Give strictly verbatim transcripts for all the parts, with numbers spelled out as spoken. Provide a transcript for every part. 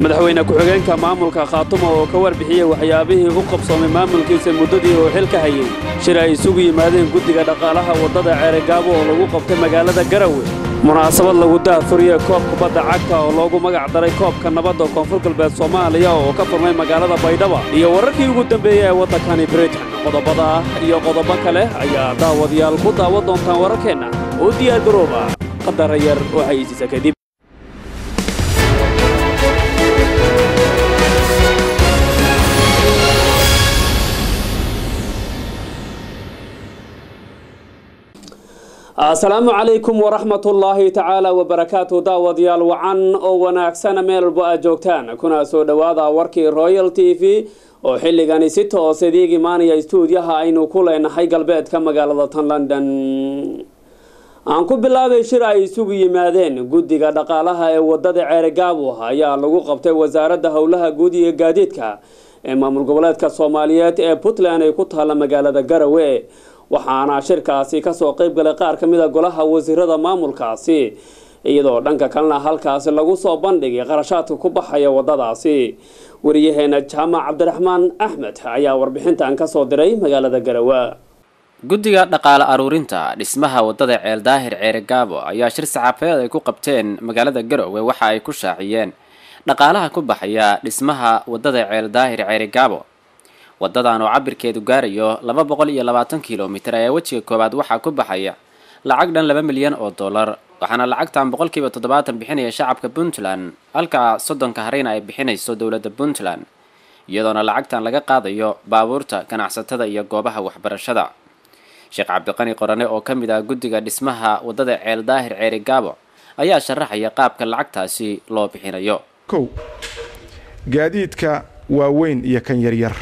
madaxweyne ku-xigeenka maamulka Khaatumo oo ka warbixiyay waxyaabihii u qabsoomay maamulkiisa muddadii uu xilka hayay shir ay isugu yimaadeen guddiga dhaqaalaha wadada Ceerigaabo oo lagu qabtay magaalada Garowe munaasabad lagu daafuriyay koob kubadda cagta oo loogu magac daray koobka nabadda koonfur galbeed Soomaaliya oo ka furmay magaalada Baydhabo iyo wararkii ugu dambeeyay ee waddankani Britain qodobada iyo qodobo kale ayaa daawadayaal ku daawan doontaan wararkeena oo diyaar garooba qadar yar oo haysiisa kadib السلام عليكم ورحمة الله تعالى وبركاته داوديال وعن أو وناكسنا ميل بأجوكتان كنا سود وادا وركي رويال تي في وحلقاني ستة صديقي ماني استوديوها أينو كولا إن حي قلبات كما قال لندن عنكو بالله شرع يسوق يمادين قدي قد قالها ودد عيرقابو هيا لغو قبتي وزارة هولها قدي قاديتك إمام القبلات كالصوماليات بوتلان يكوتها لما قال دا قروي waxaana shirkaasi ka soo qayb galay qaar kamid ah golaha wasiirada maamulkaasi iyadoo dhanka kalena halkaas lagu soo bandhigay qarashaadka ku baxaya wadadaasi wariyaheena Jaamac Cabdiraxmaan Axmed ayaa warbixintan ka soo diray magaalada Garowe guddiga dhaqaale aruurinta dhismaha wadada Ceel Daahir Ceerigaabo ayaa shir saxaafadeed ay ku qabteen magaalada Garowe waxa ay ku shaaciyeen dhaqaalaha ku baxaya dhismaha wadada Ceel Daahir Ceerigaabo wadadaan oo cabirkeedu gaarayo laba boqol iyo labaatan kiiloomitir ayaa wajiga koobaad waxa ku baxaya lacag dhan laba milyan oo dollar waxaana lacagtan boqolkiiba toddobaatan bixinaya shacabka Puntland halka soddonka harayna ay bixinayso dawladda Puntland iyadoona lacagtan laga qaadayo baabuurta ganacsatada iyo goobaha waxbarashada Sheekh Cabdiqani Qorane oo kamid ah guddiga dhismaha wadada Ceel Daahir Ceerigaabo ayaa sharaxaya qaabka lacagtaasi loo bixinayo kow gaadiidka waaweyn iyo kan yaryar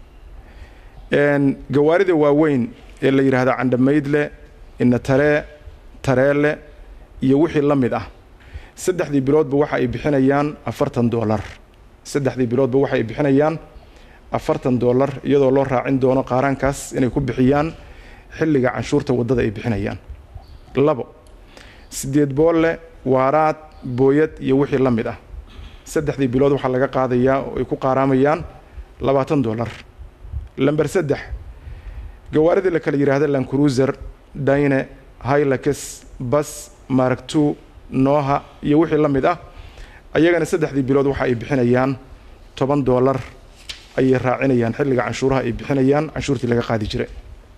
een gawaarida waaweyn ee la yiraahdo candamaydle inna tare tareele iyo wixii la mid ah saddexdii biloodba waxa ay bixinayaan afartan dollar saddexdii biloodba waxa ay bixinayaan afartan dollar iyadoo loo raacin doono qaaraankaas inay ku bixiyaan xilliga canshuurta wadada ay bixinayaan labo sideed boolle waaraad booyad iyo wixii la mid ah saddexdii bilood waxa laga qaadayaa oo ay ku qaaraamayaan labaatan dollar لمبر سدح جوارد اللي كل يرهذا لان كروزر داينة هايلكس بس ماركتو نوها يوحي لمي ده أيجانا سدح دي بلاد وحا يبحنيان طبعا دولار أي راعينيان حل عنشورها يبحنيان عنشورتي اللي قاعد يجري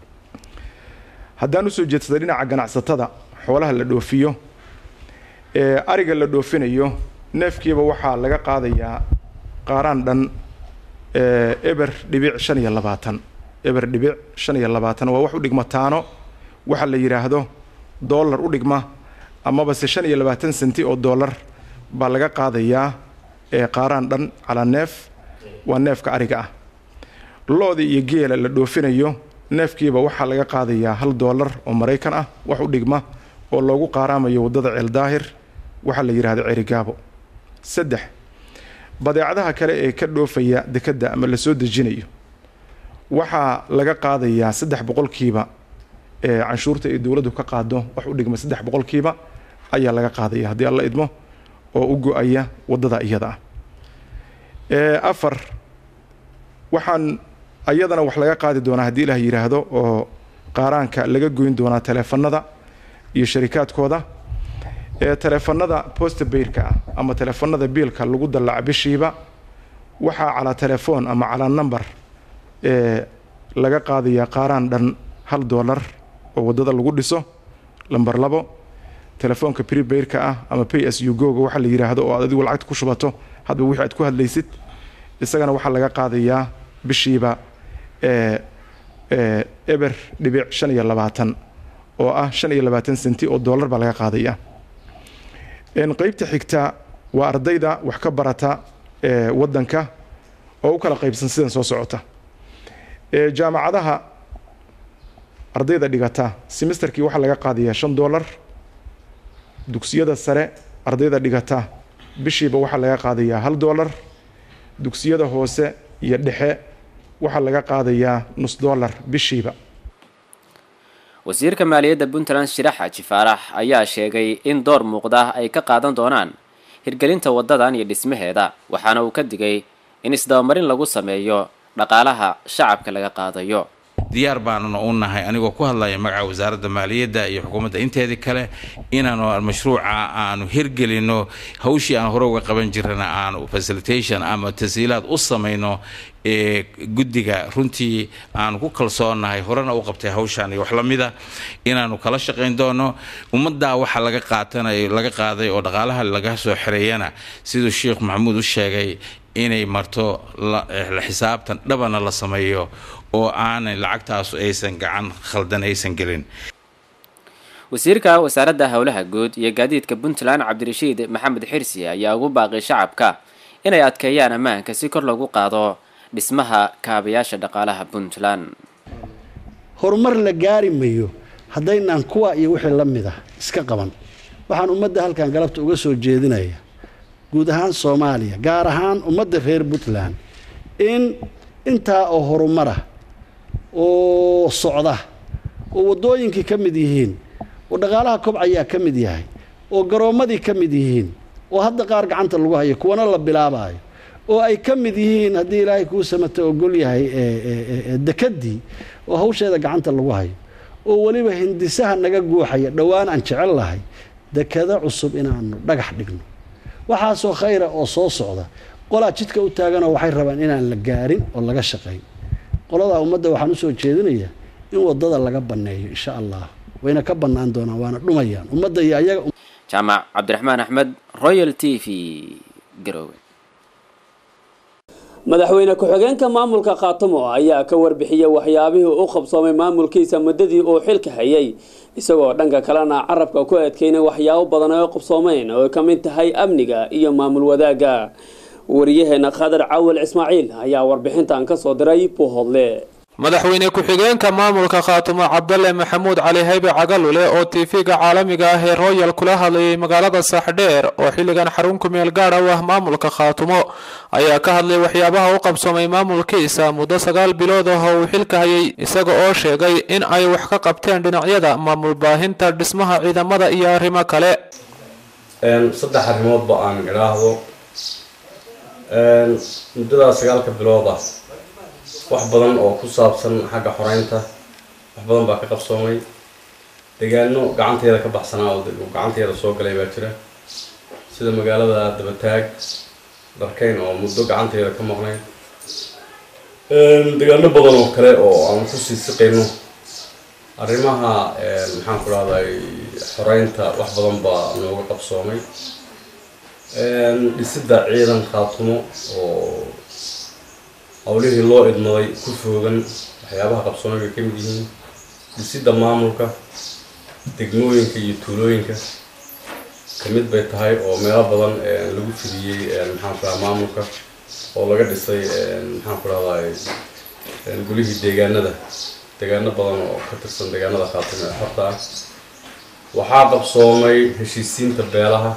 هدانو سوجت صدرنا عجنا عصتها حولها اللي دوفيو أرجع اللي دوفينيو نفكي بوحا اللي قاعد يا قاران دن eber dhibic shan iyo labaatan eber dhibic shan iyo labaatan waa wax u dhigma taano waxa la yiraahdo dollar u dhigma ama bas shan iyo labaatan senti oo dollar baa laga qaadayaa ee qaaraan dhan ala neef waa neefka ariga ah loodi iyo geela la doofinayo neefkiiba waxa laga qaadayaa hal dollar oo Mareykan ah wax u dhigma oo loogu qaaraamayo wadada Ceel Daahir waxa la yiraahdo Ceerigaabo saddex badeecadaha kale ee ka dhoofaya dekada ama la soo dejinayo waxa laga qaadayaa saddex boqolkiiba ee canshuurta ee dawladdu ka qaado wax u dhigma saddex boqolkiiba ayaa laga qaadayaa hadii alla idmo oo u go'aya wadada iyada ee afar waxaan ayadana wax laga qaadi doonaa hadii Ilaahay yiraahdo oo qaaraanka laga goyn doonaa telefoonada iyo shirkadkooda ee telefoonada postpaid-ka ama telefoonada biilka lagu dalac bishiiba waxa ala telefoon ama ala number ee laga qaadaya qaaraan dhan hal dollar oo wadada lagu dhiso lambar labo telefoonka prepaid-ka ah ama pay as you go waxa la yiraahdo oo adigu lacag ku shubato hadba wixii aad ku hadlaysid isagana waxa laga qaadayaa bishiiba ee ee eber dhibic shan iyo labaatan oo ah shan iyo labaatan senti oo dollar baa laga qaadayaa in qaybta xigta waa ardayda wax ka barata ee wadanka oo u kala qaybsan sidan soo socota ee jaamacadaha ardayda dhigata semesterkii waxa laga qaadayaa shan dollar dugsiyada sare ardayda dhigata bishiiba waxa laga qaadayaa hal dollar dugsiyada hoose iyo dhexe waxa laga qaadayaa nus dollar bishiiba wasiirka maaliyadda Puntland Shirax Xaji Faarax ayaa sheegay in door muuqda ay ka qaadan doonaan hirgelinta wadadan iyo dhismaheeda waxaana uu ka digay in isdabamarin lagu sameeyo dhaqaalaha shacabka laga qaadayo. diyaar baanuna u nahay anigoo ku hadlaya magaca wasaaradda maaliyadda iyo xukuumadda inteeda kale inaanu mashruuca aanu hirgelino hawshii aan hore uga qaban jirnay aanu facilitation ama tasiilaad u sameeyno ee guddiga runtii aan ku kalsoonahay horena u qabtay hawshan iyo wax la mid ah inaanu kala shaqeyn doono ummadda waxa laga qaatanay laga qaaday oo dhaqaalaha laga soo xireeyana sidoo Sheekh Maxamuud u sheegay inay marto la xisaabtan dhabana la sameeyo oo aan lacagtaas aysan gacan khaldan aysan gelin. wasiirka wasaaradda hawlaha guud iyo gaadiidka Puntland Cabdirashiid Maxamed Xirsi ayaa ugu baaqay shacabka inay adkeeyaan ammaanka si kor loogu qaado dhismaha kaabayaasha dhaqaalaha Puntland. horumar la gaari mayo haddaynan kuwa iyo wixii la mid ah iska qaban. waxaan ummadda halkan galabta uga soo jeedinayaa guud ahaan Soomaaliya gaar ahaan ummadda reer Puntland in inta oo horumar ah oo socda oo wadooyinkii ka mid yihiin oo dhaqaalaha kobcaya ka mid yahay oo garoomadii ka mid yihiin oo hadda qaar gacanta lagu hayo kuwana la bilaabayo oo ay ka mid yihiin haddii Ilaahay kuu samata ogol yahay ee dekadii oo hawsheeda gacanta lagu hayo oo waliba hindisaha naga guuxaya dhawaan aan jecel lahay dekada cusub inaanu dhagax dhigno waxa soo khayra oo soo socda qolaa jidka u taagan oo waxay rabaan inaan la gaarin oo laga shaqeeyo qolada ummadda waxaan u soo jeedinayaa in wadada laga baneeyo insha Allah wayna ka banaan doonaan waana dhumayaan ummadda iyo ayaga. Jaamac Cabdiraxmaan Axmed, Royal T V, Garowe. madaxweyne ku-xigeenka maamulka Khaatumo ayaa ka warbixiyay waxyaabihii uu qabsoomay maamulkiisa muddadii uu xilka hayay isagoo dhanka kalena carabka ku adkeynay waxyaabo badan oo qabsoomeen oo ka mid tahay amniga iyo maamul wadaaga. wariyaheena Khadar Awal Ismaaciil ayaa warbixintan ka soo diray Puuhoodle. madaxweyne ku-xigeenka maamulka Khaatumo Cabdalle Maxamuud Cali Haybe Cagalule oo T V-ga caalamiga ah ee Royal kula hadlayay magaalada Saaxdheer oo xilligan xarun ku meel gaar ah ah maamulka Khaatumo ayaa ka hadlay waxyaabaha uu qabsoomay maamulkiisa muddo sagaal bilood ah oo uu xilka hayay isaga oo sheegay in ay wax ka qabteen dhinacyada maamul baahinta dhismaha ciidamada iyo arrimo kale. een saddex arrimood ba aan garaahdo een muddada sagaalka bilood ah wax badan oo ku saabsan xagga xoreynta wax badan baa ka qabsoomay deegaano gacanteeda ka baxsanaa oo gacanteeda soo galay baa jira sida magaalada Dabataag Darkeyn oo muddo gacanteeda ka maqnay een deegaano badan oo kale oo aan ku sii siqeyno arrimaha een maxaan ku raadayay xoreynta wax badan baa nooga qabsoomay een dhisida ciidan Khaatumo oo hawlihii loo idmaday ku foogan waxyaabaha qabsoomay ka mid yihiin dhisida maamulka degmooyinka iyo tuulooyinka ka mid bay tahay oo meelo badan ee lagu fidiyay maxaan ku raadayay maamulka oo laga dhisay maxaan ku raadayay gulihii deegaanada deegaano badan oo ka tirsan deegaanada Khaatumo ee xorta ah waxaa qabsoomay heshiisiinta beelaha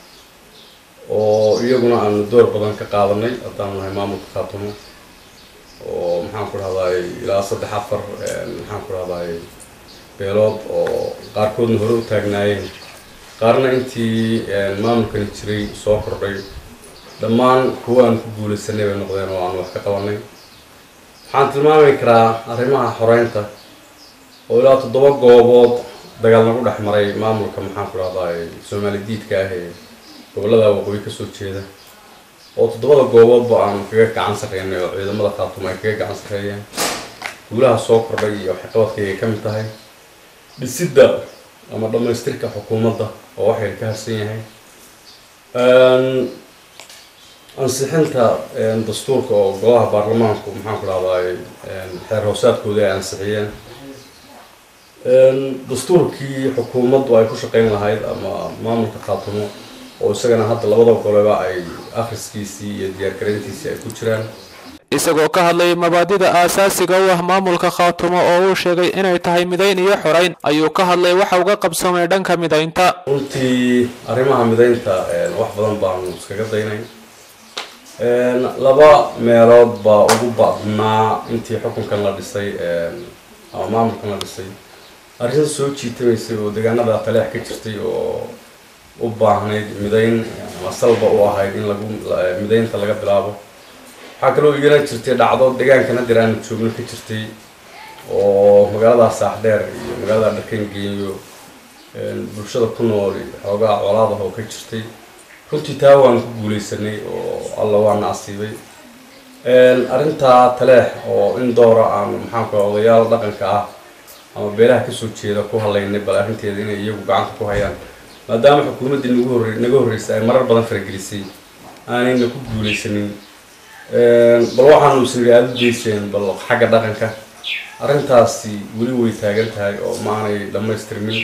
oo iyaguna aan door badan ka qaadanay haddaan nahay maamulka Khaatumo oo maxaan ku raadayay ilaa saddex afar maxaan ku raadayay beelood oo qaarkoodna hore u taagnaayeen qaarna intii maamulkan jiray soo kordhay dhammaan kuwa aan ku guulaysanay bay noqdeen oo aan wax ka qabanay. waxaan tilmaami karaa arrimaha xoreynta oo ilaa toddoba goobood dagaal lagu dhex maray maamulka maxaan ku raadayay Soomaali diidka ah ee gobolada waqooyi ka soo jeeda oo toddobada goobood ba aan kaga gacan sareynay oo ciidamada Khaatumo ay kaga gacan sareeyeen guulaha soo kordhay iyo waxqabadkay ka mid tahay dhisida ama dhamaystirka xukuumadda oo waxay ka harsan yahay een ansixinta dastuurka oo golaha baarlamaanku maxaan ku raadayay xeer hoosaadkooda ay ansixiyeen een dastuurkii xukuumaddu ay ku shaqeyn lahayd ama maamulka Khaatumo oo isagana hadda labada goleba ay akhriskiisii iyo diyaar gareyntiisii ay ku jiraan. isagoo ka hadlay mabaadida aasaasiga u ah maamulka Khaatumo oo uu sheegay inay tahay midayn iyo xoreyn ayuu ka hadlay waxa uu ka qabsoomay dhanka midaynta. runtii arrimaha midaynta wax badan baan iskaga daynay een laba meelood baa ugu badnaa intii xukunkan la dhisay een ama maamulkan la dhisay arrin soo jiitaysay oo deegaanada taleex ka jirtay oo u baahnayd midayn ama salba u ahayd in lagu midaynta laga bilaabo. waxaa kaloo iyana jirtay dhacdo deegaankan hadeer aanu joogno ka jirtay oo magaalada Saaxdheer iyo magaalada Dharkangeeyo bulshada ku nool xoogaa colaadaha oo ka jirtay. runtii taa waan ku guuleysanay oo alla waa naasiibay. arrintaa Taleex oo in doora aan maxaan ku odayaal dhaqanka ah ama beelaha ka soo jeeda ku haleynay bal arrinteeda inay iyagu gacanta ku hayaan maadaama xukuumadda nagu horreeyay naga horreysay ay marar badan faragelisay aanayna ku guuleysanin. bal waxaanu isniri aad u jeeseen bal xagga dhaqanka arrintaasi weli way taagan tahay oo ma aanay dhammaystirmin.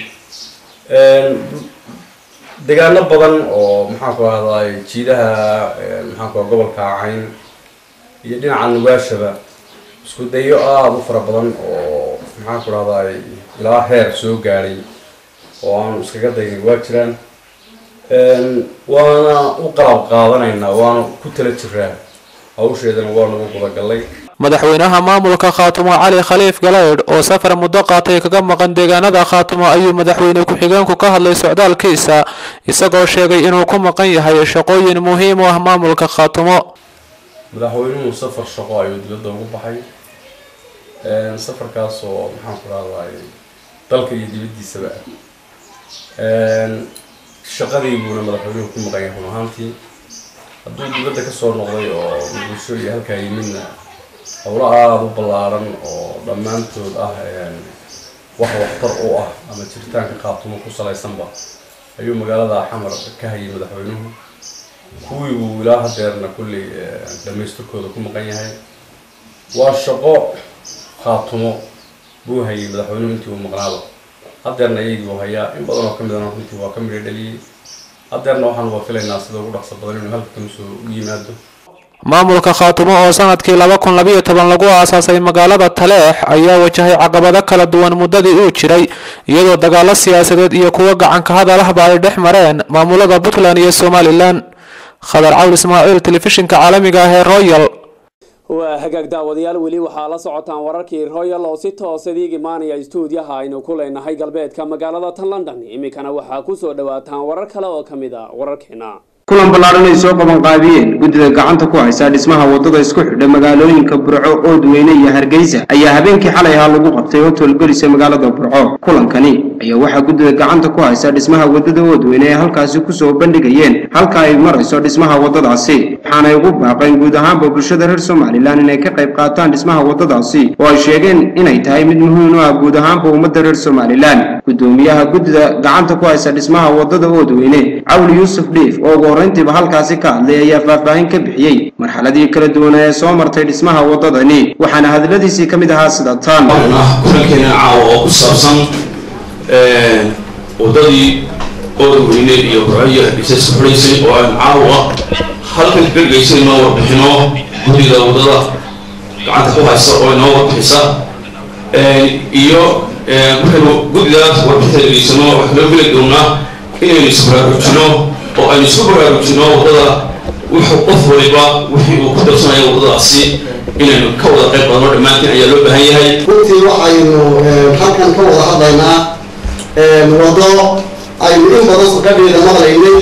deegaano badan oo maxaan ku ahday jiidaha maxaan ku gobolka Cayn iyo dhinaca Nugaashaba isku dayo aad u fara badan oo maxaan ku ahday ilaa heer soo gaaray oo aan iskaga daynay waa jiraan. waana u qalab qaadanaynaa waana ku tala jiraa hawsheedana waa lagu gudagalay. madaxweynaha maamulka Khaatumo Cali Khaliif Galeed oo safar muddo qaatay kaga maqan deegaanada Khaatumo ayuu madaxweyne ku xigeenku ka hadlay socdaalkiisa isagoo sheegay inuu ku maqan yahay shaqooyin muhiim u ah maamulka Khaatumo. madaxweynuhu safar shaqo ayuu dibadda ugu baxay. safarkaas oo maxaan ku raadayay dalka iyo dibaddiisaba shaqadiibuna madaxweynuhu ku maqan yahay ahaantii hadduu dibadda ka soo noqday oo bulsho iyo halkaa yimidna howlo aada u ballaaran oo dhammaantood ah wax waxtar u ah ama jiritaanka Khaatumo ku salaysanba ayuu magaalada Xamar ka hayay madaxweynuhu. kuwii uu ilaa hadeerna kulli dhamaystirkooda ku maqan yahay. waa shaqo Khaatumo buu hayay madaxweynuhu intii uu maqnaado hadeerna iyadii uu hayaa in badan oo ka mid ah runtii waa ka midho dhaliyay. hadeerna waxaan waa filaynaa sida ugu dhaqso badan inuu halkan soo yimaado. maamulka Khaatumo oo sanadkii laba kun laba iyo toban lagu aasaasay magaalada Taleex ayaa wajahay caqabado kala duwan muddadii uu jiray iyadoo dagaalo siyaasadeed iyo kuwa gacan ka hadal ahba ay dhex mareen maamulada Puntland iyo Somaliland. Khadar Cawl Ismaaciil telefishinka caalamiga ah ee Royal. waa hagaag daawadayaal weli waxaa la socotaan wararkii Royal oo si toos ah idiga imaanaya stuudiyaha aynu ku leenahay galbeedka magaalada tan London. imikana waxaa ku soo dhawaataan warar kale oo kamid ah wararkeena. kulan ballaaran ay soo qaban qaabiyeen guddida gacanta ku haysa dhismaha wadada isku xidha magaalooyinka Burco, Oodweyne iyo Hargeysa ayaa habeenkii xalay ahaa lagu qabtay hotel Golis ee magaalada Burco. kulankani ayaa waxaa guddida gacanta ku haysa dhismaha wadada Oodweyne ee halkaasi ku soo bandhigayeen halka ay marayso dhismaha wadadaasi, waxaana ay ugu baaqeen guud ahaanba bulshada reer Somaliland inay ka qayb qaataan dhismaha wadadaasi oo ay sheegeen inay tahay mid muhiim u ah guud ahaanba ummadda reer Somaliland. gudoomiyaha guddida gacanta ku haysa dhismaha wadada Oodweyne Cawli Yuusuf Dhiif oo intiiba halkaasi ka hadlay ayaa faahfaahin ka bixiyay marxaladii kala duwan ee soo martay dhismaha wadadani, waxaana hadaladiisii ka mid ahaa sida tan. kulankeena caawa oo ku saabsan wadadii Oodweyne iyo Burco iyo Hargeysa isku xidhaysay oo aan caawa halkan gargaysay inoo warbixino guddida wadada gacanta ku haysa oo inoo warbixisa iyo markaynu guddidaas warbixinta dhegeysano waxaa loo geli doonaa inaynu isbaraarujino oo aynu isku baraarujino wadada wuxuu qof waliba wixii uu ku darsanayo wadadaasi inaynu ka wada qayb qaadano dhammaantiin ayaa loo baahan yahay. runtii waxaynu halkan ka wada hadlaynaa wado aynu in badan saqadheeda maqlaynay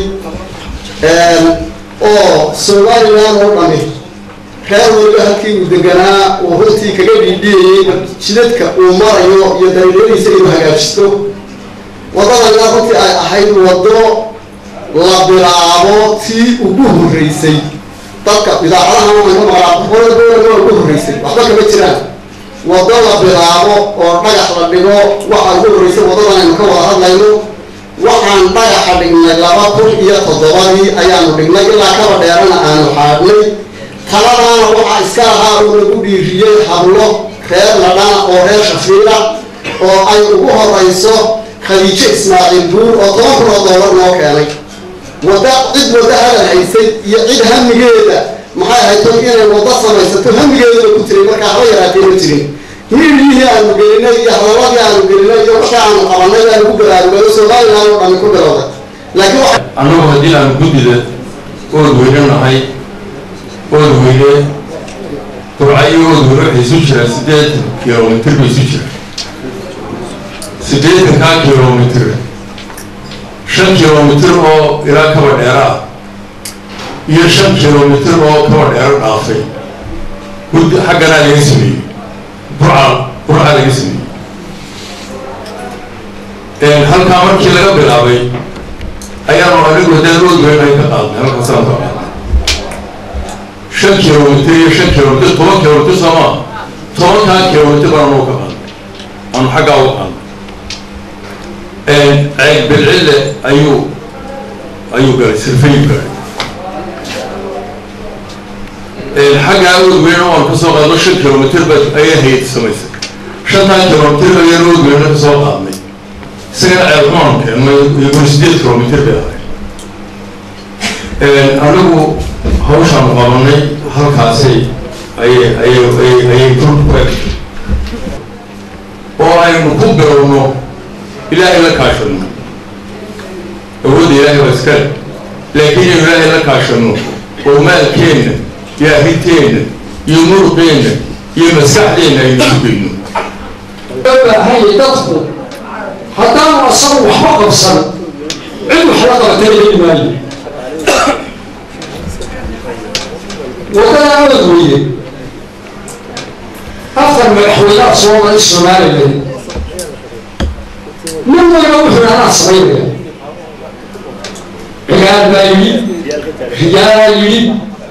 oo Somaliland oo dhami reer waliba halkii uu deganaa uu runtii kaga dhiidhiyey jidadka uu marayo iyo dariiqadiisa inuu hagaajisto. wadadana runtii ay ahayd wado la bilaabo tii ugu horreysay dadka idaacadaha waxay ka maqlaan wadada ugu horreysay waxba kama jiraan. wado la bilaabo oo dhagax la dhigo waxa ugu horreysay wadadan aynu ka wada hadlayno. waxaan dhagaxa dhignay laba kun iyo toddobadii ayaanu dhignay ilaa kaba dheerana aanu xaadhnay. taladaana waxaa iska lahaa oo lagu dhiiriyey hablo reer ladhana oo reer Shafiila oo ay ugu horeyso Khadiijo Ismaaciil Buur oo toban kun oo doolar noo keenay. wada cid wada hadal haysay iyo cid hamigeeda maxay ahayd inay wada samaysato hamigeeda ku tiray marka haba yaraatee ma jirin. hiilihii aanu gelinay iyo hadalladii aanu gelinay iyo waxa aanu qabanay aanu ku baraarugay Somaliland oo dhan ku bilowday. laakiin annagu haddii aan guddida Oodweyne nahay Oodweyne Burco iyo Oodweyne waxay isu jiraan sideed kiiloomitir bay isu jiraan. sideetankaa kiiloomitir shan kilomitir oo ilaa kaba dheera ah iyo shan kilomitir oo kaba dheero dhaafay guddi xaggana laga sameeyey burca burca laga sameeyey halkaa markii laga bilaabay ayaanu anigu haddaan oodweyn ay ka qaadnay halkaasaan ka qaadnay shan kilomitir iyo shan kilomitir toban kilomitir soomaa tobankaa kilomitir baan noo ka qaadnay aanu xaggaa uga qaadnay ceeg bilcille ayuu ayuu galay sirfayu galay xaggaa oodweyna waan ka soo qaadno shan kilomitir ba ayaa hayad samaysay shantaa kilomitir ayaan oodweyna ka soo qaadnay isagana ceelxumaan keennay iyaguna sideed kilomitir bay ahay anigu hawshaanu qabanay halkaasay ayay ayay ayay ayay ku egtay oo aynu ku bilowno ilaahay la kaashano awoodda ilaahay waa iskale laakiin inaynu ilaahay la kaashano oo maalkeenna iyo arrinteenna iyo muruqeenna iyo maskaxdeenna aynu ku geyno baahay dadku haddaan asagu waxba qabsan cid wax la qabatay heli maayo wadada aad weye afar madaxweynaha soo maray somalilan nin walba wuxuu anaa samaynaya ciyaar baa yidhi riyaalaa yidhi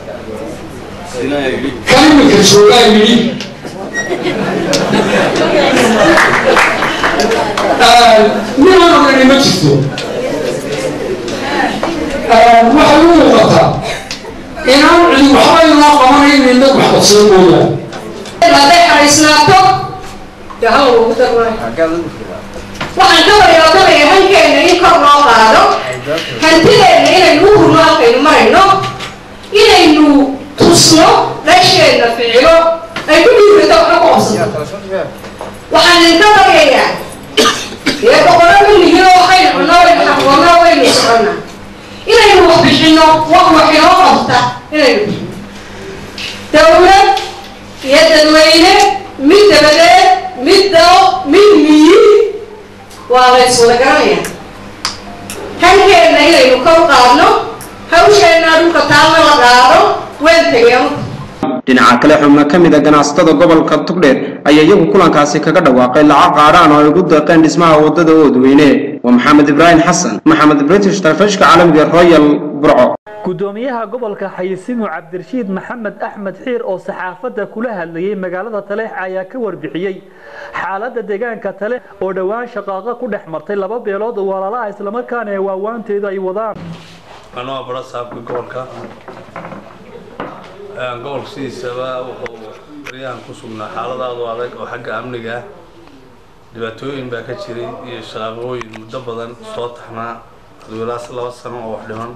kan iminka joogaa yidhi nin aan odhani ma jirto waxay u muuqataa inaan cidi waxba inoo qabanaynin dad wax qabsada mooyaan hadday xariisnaato dee hal lagu darmay waxaan ka waryoodabaya hankeenna in kor loo qaado hantideenna inaynu u hurno halkaynu marayno inaynu tusno dhasheenna ficilo ay ku dhiirata waxna ku qabsato waxaan idinka baryayaa dee boqolo millihiin oo waxaynu cunno waynu xaqoonno waynu soconna inaynu wax bixinno wax wax inoo qabta inaynu bixinno dawlad iyo dadweyne mid dabadeed mid dao mid miyi waa lays wada garanaya hankeenna inaynu kor qaadno hawsheenna dhulka taalna la qaado waan tegay dhinaca kale xubno ka mid a ganacsatada gobolka tugdheer ayaa iyagu kulankaasi kaga dhawaaqay lacag qaadhaan oo ay ugu deeqeen dhismaha wadada oodweyne waa maxamed ibraahim xasan maxamed british telefishka caalamiga royal burco gudoomiyaha gobolka xayisimu cabdirashiid maxamed axmed xiir oo saxaafadda kula hadlayay magaalada taleex ayaa ka warbixiyey xaaladda deegaanka taleex oo dhowaan shaqaaqa ku dhex martay laba beelood oo walaalaha islamarkaana ee waawaanteedu ay wadaan anoo bara saabka gobolka gobolka sidiisaba wuxuu baryahan ku sugnaa xaaladaadu adag oo xagga amniga ah dhibaatooyin baa ka jiray iyo shaqaaqooyin muddo badan soo taxnaa adwilaas laba sano oo wax dhiman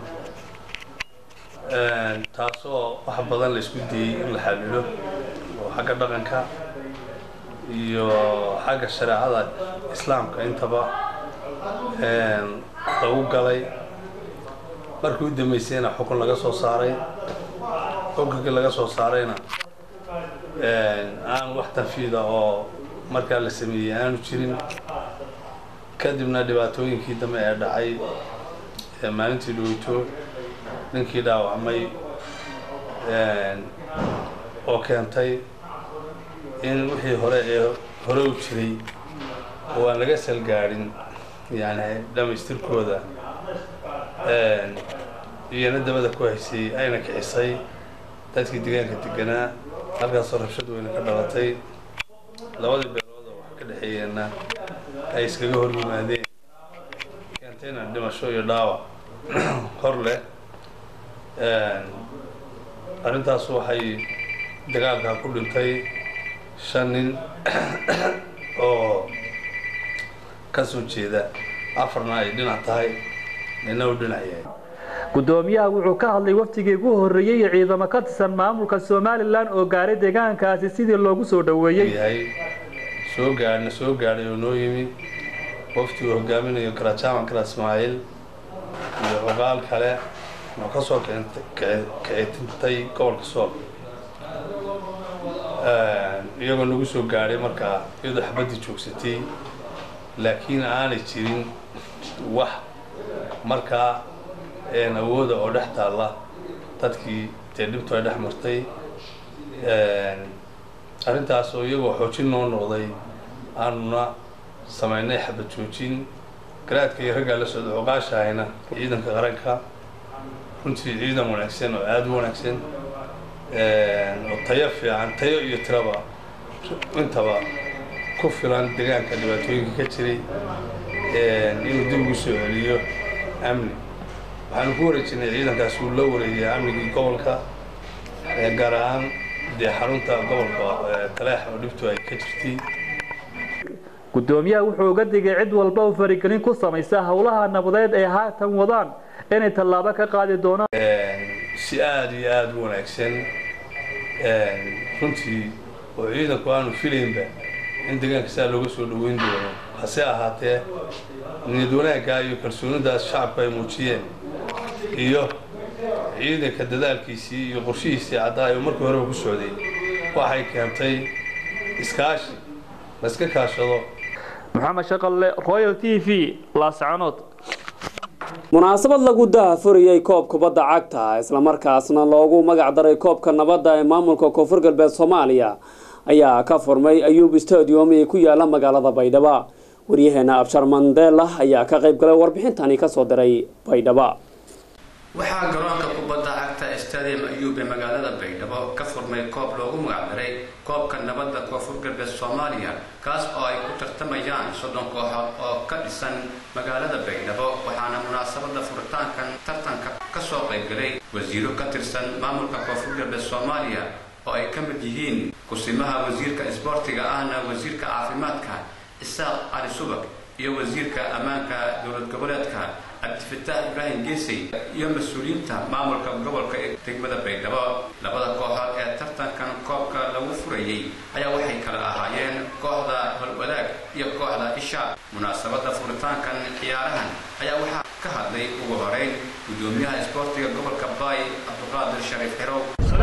taasoo wax badan la isku dayey in la xalilo oo xagga dhaqanka iyo xagga shareecada islaamka intaba lagu galay markii u dambeysayna xukun laga soo saaray xukunkii laga soo saarayna aan wax tanfiida oo markaa la sameeyey aanu jirin kadibna dhibaatooyinkii dambe ee dhacay ee maalintii dhoweyto ninkii dhaawacmay oo keentay in wixii hore ee hore u jiray oo aan laga salgaadhin yani dhamaystirkooda iyana dabada ku haysay ayna kicisay dadkii deegaanka deganaa halkaasoo rabshad weyne ka dhalatay labadii beelood oo wax ka dhexeeyeenna ay iskaga hor yimaadeen keentayna dhimasho iyo dhaawac hor leh arrintaas waxay dagaalkaa ku dhintay shan nin oo ka soo jeeda afarna ay dhinac tahay nina u dhinac yahay gudoomiyaha wuxuu ka hadlay waftigii ugu horeeyay ciidamo ka tirsan maamulka Soomaaliland oo gaaray deegaankaasi sidii loogu soo dhaweeyay soo gaarna soo gaaray oo noo yimi waftigu hogaaminayo Karachaman Kara Ismaaciil iyo ogaal kale oo ka soo keentay gobolka Sool iyagoo nagu soo gaaray markaa iyadoo xabadii joogsatay laakiin aanay jirin wax markaa awooda oo dhex taalla dadkii dee dhibtu ay dhex martay arrintaas oo iyagoo xoojin noo noqday aanuna samaynay xabad joojin garaadka iyo raggaa la socda oqaashahayna ciidanka qaranka runtii ciidan wanaagsan oo aada u wanaagsan oo tayo fiican tayo iyo tiraba intaba ku filan deegaanka dhibaatooyinka ka jiray inuu dib ugu soo celiyo amni waxaanu ku wareejinay ciidankaas uu la wareegay amnigii gobolka gaar ahaan dee xarunta gobolka taleex oo dhibtu ay ka jirtay gudoomiyaha wuxuu uga digay cid walba oo farigelin ku samaysa howlaha nabadeed ee haatan wadaan inay tallaabo ka qaadi doonaan si aada iyo aada u wanaagsan runtii oo ciidanku aanu filaynba in deegaanka saa looga soo dhaweyn doono hase ahaatee niyad wanaagga iyo kalsoonidaas shacabku ay muujiyeen iyo ciidanka dadaalkiisii iyo qorshihiisii caddaa ee markii horeba ku socday waxay keentay iskaashi la iska kaashado maxamed shaqalle royal t v laascanood munaasabad lagu daahfuriyay koob kubadda cagta isla markaasna loogu magac daray koobka nabadda ee maamulka koonfur galbeed Soomaaliya ayaa ka furmay Ayub Stadium ee ku yaala magaalada Baydhabo waryaheena Abshar Mandela ayaa ka qayb galay warbixintani ka soo diray Baydhabo waxaa garoonka kubadda cagta Stadium Ayub ee magaalada Baydhabo ka furmay koob loogu magac daray koobka nabadda koonfur galbeed Soomaaliya kaas oo ay ku tartamayaan soddon kooxood oo ka dhisan magaalada Baydhabo waxaana munaasabada furitaankan tartanka ka soo qayb galay wasiiro ka tirsan maamulka koonfur galbeed Soomaaliya oo ay ka mid yihiin kusimaha wasiirka isboortiga ahna wasiirka caafimaadka Isaaq Ali Subak iyo wasiirka ammaanka dowlad goboleedka Abdifatah Ibrahim Geesay iyo mas'uuliyiinta maamulka gobolka ee degmada Baydhabo labada kooxood ee tartankan koobka lagu furayay ayaa waxay kala ahaayeen kooxda Balwadaag iyo kooxda Isha munaasabada furitaankan ciyaarahan ayaa waxaa ka hadlay ugu horeyn gudoomiyaha isboortiga gobolka Baay Abdulqaadir Shariif Xerow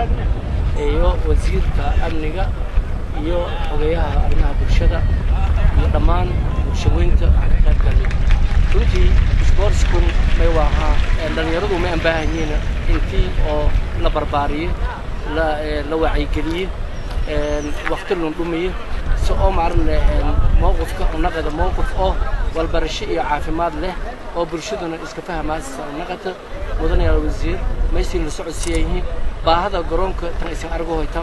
iyo wasiirka amniga iyo xogeyaha arrimaha bulshada iyo dhammaan bulshooyinka qaybta runtii sportskun may waha dhalinyaradu ma baahanyiin intii oo la barbaariyo la la wacyigeliyo waqti loo dhumiyo soo marne mowqifka naqada mowqif oo walbarasho iyo caafimaad leh oo bulshaduna iska fahmaysa naqada mudane wasiir meeshii la socodsiiyay baahada garoonka tan isan argo hoytan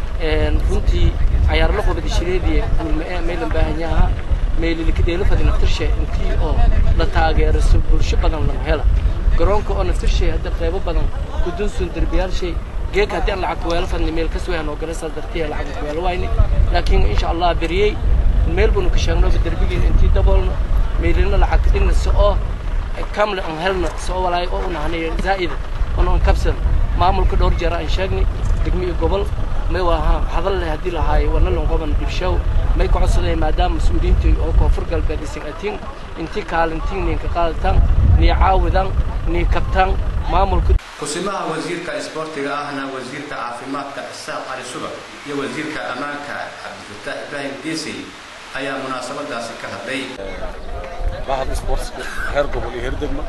runtii ciyaar la qabad shireediye kulma meelan baahanyaha meelil kadeelo fadin naftirshay intii oo la taageero bulsho badan la hela garoonka oo naftirshay hadda qaybo badan ku dunsun darbiyaal shay geek hadii aan lacag weel fadni meel ka soo hano galasa dartiya lacag weel wayni laakiin insha Allah beriyay meel buu ka sheegno darbigii intii daboolno meelina lacag dhigna soo kamle aan helna soo walaay oo nahanay zaid oo kabsan maamulka dhowr jeer aan sheegnay degmada gobol may waha hadal leh hadii lahaay wana loo qaban dibshow may ku codsaday maadaama mas'uuliyiintu oo koonfur galbeed isaga intii kaalintiin ka qaadatan ni caawidan ni kabtan maamulka kusimaha wasiirka isboortiga ahna wasiirka caafimaadka Isaaq Ali Subak iyo wasiirka ammaanka Abdifatah Ibrahim Geesay ayaa munaasabadaasi ka hadlay bahad isboortiga heer gobol iyo heer degmo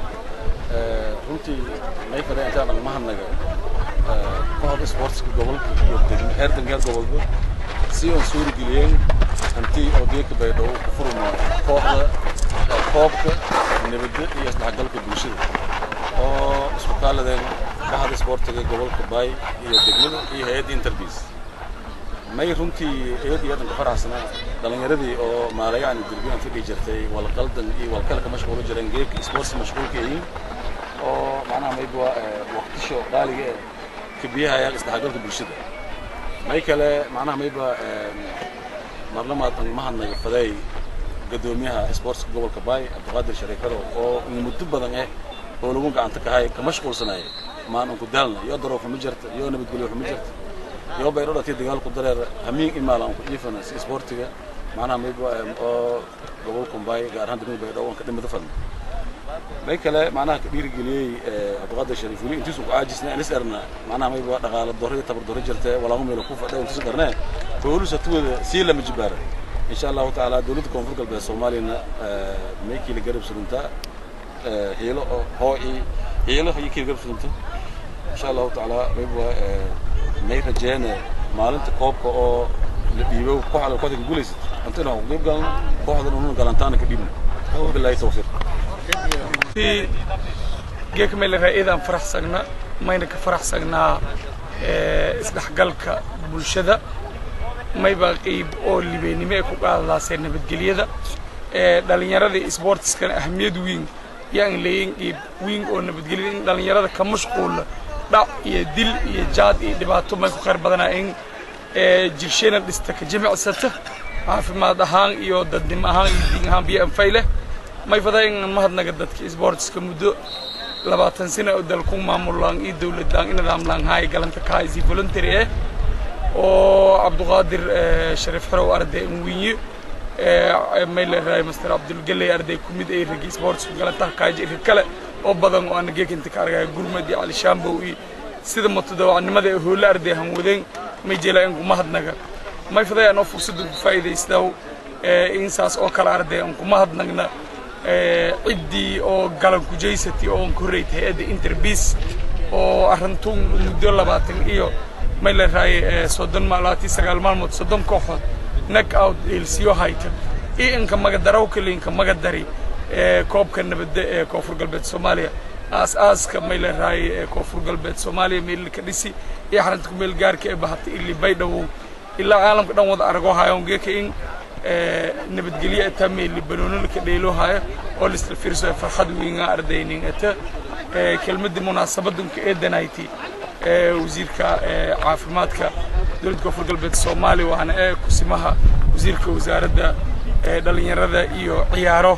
runtii may fadhiyaan intaan mahadnaga bahad isboortiga gobolka iyo degmo heer degmo heer gobolka si oo suuri geliyeen antii oo deeqa Baydhabo ku furmo kooxda koobka nabadda iyo isdhexgalka bulshada oo isku kaaladeen bahad isboortiga gobolka Baay iyo degmada iyo hay'adda Interbees may runtii eed iyo dadka faraxsana dhalinyaradii oo maalayaan dirbiyan fadhi jirtay wal qaldan iyo wal kala mashquul jireen geek sports mashquulkeeyeen oo macnaha may baa waqtisho qaaliga kibiyaha ayaa isdhexgalka bulshada may kale macnaha may baa marlamaad mahadnaga faday gudoomiyaha sports gobolka Baay Abdulqaadir Shariif Xerow oo muddo badan ah oo lagu gacanta ka hay ka mashquulsanay maan ku daalna iyo daroof ma jirto iyo nabadgelyo ma jirto iyo Baydhabo dadkii dagaal ku dareer hamiin imaalan ku jiifana si sportiga macnaha may baa oo gobolka Baay gaar ahaan degmada Baydhabo ka dhimada fadlan may kale macnaha ka dhiirigeliyay Abdulqaadir Shariif wali intii soo caajisnaa in isarna macnaha may baa dhaqaale doorada tabar doorada jirtay walaa meel ku fadhiyo intii garnaa booliska tuwada si la majbaar insha Allah ta'ala dawladda koonfur galbeed Soomaaliya may kii la garab surinta هيلو هو هيلو هي كيف قرفنته إن شاء الله تعالى بيبقى ما يرجعنا مالنت كوب كأو يبقى كوح على كوتك جوليس أنت نو بيبقى كوح هذا نقول قلنتانا كبيرنا بالله توفيق في جيك ميل إذا فرح سجنا ما ينك فرح سجنا إسدحقلك بالشدة ما يبقى قيب أو اللي بيني ما يكون على سيرنا بالجليدة دلنيرة سبورتس كان أهمية وين يعني لين قيب وين أو نبتجليد دلنيرة كمشغول لا يدل يجاد يدباتو ما يكون خير بدنا إن جيشنا دستك جميع سته عارف ما دهان يو ددم هان يدين هان بيئن فيله ما يفضل إن ما هاد نقدر سبورتس كمدو لبعض سنة ودلكم معمولان إيد دولة دان إن دام لان هاي قلنا تكايزي فولنتريه أو عبد القادر شريف حرو أردي ويني ميل راي مستر عبد الجلي أردي كوميد إيه رجيس سبورتس قلنا تكايزي ركلا أو بدن وأنا جيك أنت كارجا جورمدي على شامبوي سيد متداول عن ماذا هو الأردي هم ودين ما يجي إنكم ما هاد نقدر ما يفضل أنا فرصة فايدة يستو إنساس أو كلا أردي إنكم ما هاد نقدر عدي أو قلنا كوجيستي أو كوريت هذا إنتربيس أو أرنتون مدير لبعضهم إيو ما إلا راي صدّن مالاتي سجال مالمود صدّن كوخ نك أو السيو هايتر إيه إنكم ما قدروا كل إنكم ما قدري كوب كنا بدأ كوفر قلبت سوماليا أس أس كم إلا راي كوفر قلبت سوماليا ميل كديسي إيه حرنتكم ميل جار كأبهات اللي بيدو إلا عالم كنا وضع أرجوها يوم جيك إن نبتجلي أتمي اللي بنون لك ديلو هاي أول استفيرسو فرحد وينغا أردينين أتا كلمة دي مناسبة دونك إيدا نايتي وزيرك عافماتك دولة كفر قلبت الصومالي وأنا كسمها وزيرك وزارة دالينيرada iyo ciyaaro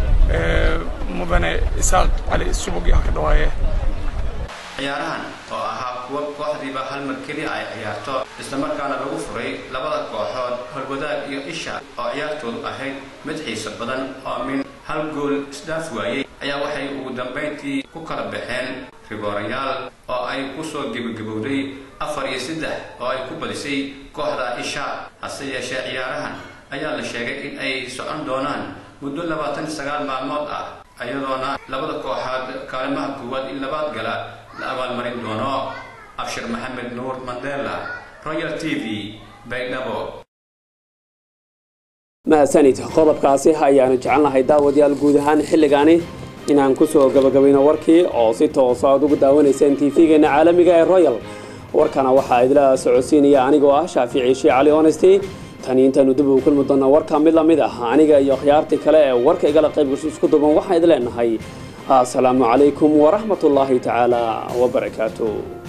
mudane isaaq cali subugi ka dhawaayay ciyaarahan oo ahaa kuwa kooxdiiba hal mar kaliya ay ciyaarto isla markaana lagu furay labada kooxood halwadaag iyo isha oo ciyaartoodu ahayd mid xiiso badan oo min hal gool isdaaf waayay ayaa waxay ugu dambeyntii ku kala baxeen rigoorayaal oo ay ku soo gabagabowday afar iyo saddex oo ay ku badisay kooxda isha hase yeeshee ciyaarahan ayaa la sheegay in ay socon doonaan muddo labaatan iyo sagaal maalmood ah ayadoona labada kooxood kaalimaha koowaad iyo labaad gala la abaalmarin doono abshir maxamed nuur mandela royal t v baydhabo mahadsanid qodobkaasi ayaanu jecelnahay daawadayaal guud ahaan xilligaani inaan ku soo gabagabayno warkii oo si toos ah ugu daawanaysaan t v-geena caalamiga ee royal warkana waxaa idila socodsiinaya anigoo ah shaafici shii cali honesty tani intaanu dib ugu kulmi doonaa warka mid la mid ah aniga iyo khiyaartii kale ee warka igala qayb gasho isku duuban waxaan idin leenahay assalaamu calaykum waraxmatullaahi tacaala wabarakaatuh